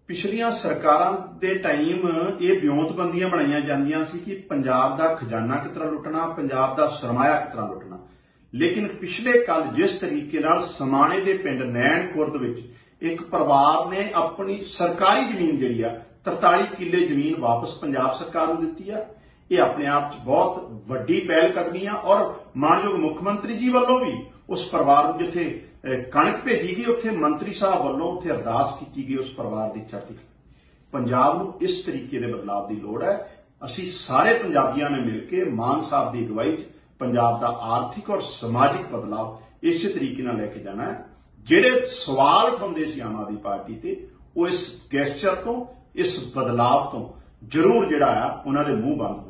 पिछलियां सरकारां दे टाइम ये ब्योंतबंदियां बनाईयां जांदियां सी कि पंजाब दा खजाना किस तरह लुटना, पंजाब दा सरमाया किस तरह लुटना। लेकिन पिछले कल जिस तरीके नाल समाणे दे पिंड नैन खुर्द विच एक परिवार ने अपनी सरकारी जमीन जिहड़ी आ 43 किले जमीन वापस पंजाब सरकार नूं दित्ती आ, ये अपने आप च बहुत वड्डी पहलकदमी आ। और मानयोग मुख्यमंत्री जी वालों भी उस परिवार नूं जिथे कणक भेजी गई उत्थे मंत्री साहब वालों उत्थे अरदास की गई उस परिवार की चढ़ती। पंजाब नूं इस तरीके के बदलाव की लोड़ है। असीं सारे पंजाबियों ने मिलकर मान साहब की अगवाई च पंजाब का आर्थिक और समाजिक बदलाव इस तरीके नाल लैके जाना है। जिहड़े सवाल उठाउंदे सी आम आदमी पार्टी ते वो इस गैस्चर तो इस बदलाव तो जरूर जिहड़ा आ उन्हां दे मूंह बंद